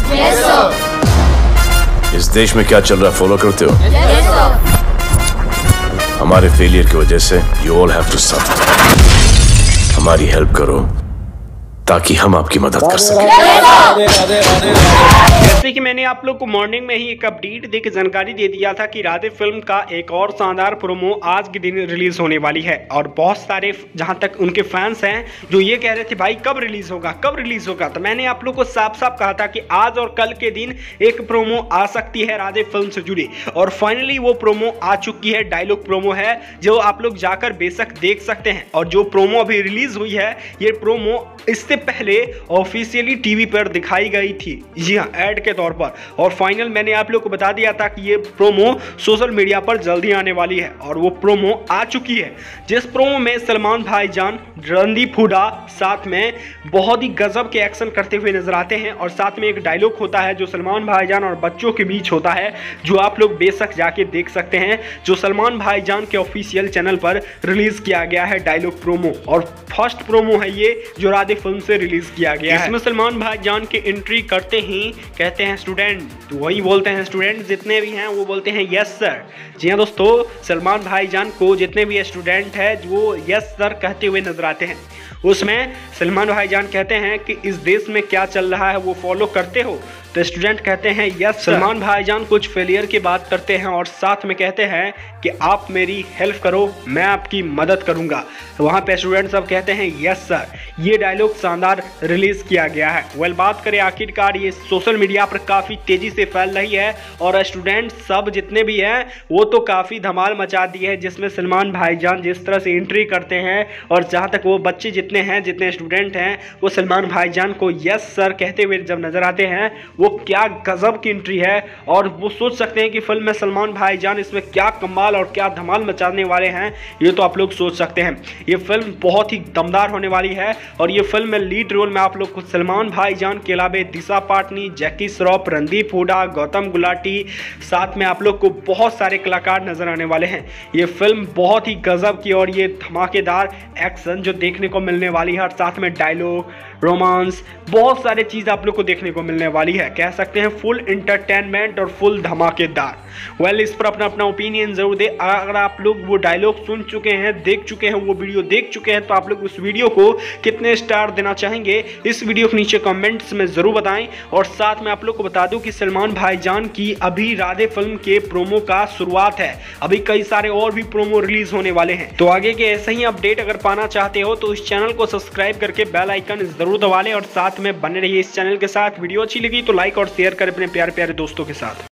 Yes, sir. इस देश में क्या चल रहा है फॉलो करते हो? Yes, sir. हमारे फेलियर की वजह से you all have to suffer. हमारी हेल्प करो ताकि हम आपकी मदद कर सकें। जैसे कि मैंने आप लोग को मॉर्निंग में ही एक अपडेट देकर जानकारी दे दिया था कि राधे फिल्म का एक और शानदार प्रोमो आज के दिन रिलीज होने वाली है और बहुत सारे जहां तक उनके फैंस हैं जो ये कह रहे थे भाई कब रिलीज होगा, तो मैंने आप लोग को साफ साफ कहा था कि आज और कल के दिन एक प्रोमो आ सकती है राधे फिल्म से जुड़ी और फाइनली वो प्रोमो आ चुकी है। डायलॉग प्रोमो है जो आप लोग जाकर बेशक देख सकते हैं और जो प्रोमो अभी रिलीज हुई है ये प्रोमो इससे पहले ऑफिशियली टीवी पर दिखाई गई थी, जी हाँ, ऐड के तौर पर। और फाइनल मैंने आप लोग को बता दिया था कि ये प्रोमो सोशल मीडिया पर जल्दी आने वाली है और वो प्रोमो आ चुकी है, जिस प्रोमो में सलमान भाईजान, रणदीप हुड्डा साथ में बहुत ही गजब के एक्शन करते हुए नजर आते हैं और साथ में एक डायलॉग होता है जो सलमान भाईजान और बच्चों के बीच होता है, जो आप लोग बेशक जाके देख सकते हैं, जो सलमान भाईजान के ऑफिशियल चैनल पर रिलीज किया गया है डायलॉग प्रोमो। और फर्स्ट प्रोमो है ये जो राधे फिल्म से रिलीज किया गया है। इसमें सलमान भाईजान की एंट्री करते ही कहते हैं स्टूडेंट, तो वही बोलते हैं स्टूडेंट जितने भी हैं वो बोलते हैं यस सर। जी हाँ दोस्तों, सलमान भाईजान को जितने भी स्टूडेंट हैं वो यस सर कहते हुए नजर आते हैं। उसमें सलमान भाईजान कहते हैं कि इस देश में क्या चल रहा है वो फॉलो करते हो, तो स्टूडेंट कहते हैं यस। सलमान भाईजान कुछ फेलियर की बात करते हैं और साथ में कहते हैं कि आप मेरी हेल्प करो, मैं आपकी मदद करूंगा। तो वहाँ पे स्टूडेंट सब कहते हैं यस सर। ये डायलॉग शानदार रिलीज किया गया है। वेल, बात करें आखिरकार ये सोशल मीडिया पर काफ़ी तेज़ी से फैल रही है और स्टूडेंट सब जितने भी हैं वो तो काफ़ी धमाल मचा दी है, जिसमें सलमान भाईजान जिस तरह से एंट्री करते हैं और जहाँ तक वो बच्चे जितने हैं, जितने स्टूडेंट हैं, वो सलमान भाईजान को यस सर कहते हुए जब नजर आते हैं, वो क्या गजब की एंट्री है। और वो सोच सकते हैं कि फिल्म में सलमान भाईजान इसमें क्या कमाल और क्या धमाल मचाने वाले हैं, ये तो आप लोग सोच सकते हैं। ये फिल्म बहुत ही दमदार होने वाली है और ये फिल्म में लीड रोल में आप लोग को सलमान भाईजान के अलावा दिशा पाटनी, जैकी श्रॉफ, रणदीप हुड्डा, गौतम गुलाटी, साथ में आप लोग को बहुत सारे कलाकार नजर आने वाले हैं। ये फिल्म बहुत ही गजब की और ये धमाकेदार एक्शन जो देखने को मिलने वाली है और साथ में डायलॉग, रोमांस, बहुत सारे चीज़ आप लोग को देखने को मिलने वाली है। कह सकते हैं फुल इंटरटेनमेंट और फुल धमाकेदार। वेल, इस पर अपना अपना ओपिनियन जरूर दे। अगर आप लोग वो डायलॉग सुन चुके हैं, देख चुके हैं, वो वीडियो देख चुके हैं, तो आप लोग उस वीडियो को कितने स्टार देना चाहेंगे इस वीडियो के नीचे कमेंट्स में जरूर बताएं। और साथ में आप लोग को बता दूं कि सलमान भाईजान की अभी राधे फिल्म के प्रोमो का शुरुआत है, अभी कई सारे और भी प्रोमो रिलीज होने वाले हैं। तो आगे के ऐसे ही अपडेट अगर पाना चाहते हो तो इस चैनल को सब्सक्राइब करके बेल आइकन जरूर दबा लें और साथ में बने रहिए इस चैनल के साथ। वीडियो अच्छी लगी तो लाइक और शेयर करें अपने प्यारे प्यारे दोस्तों के साथ।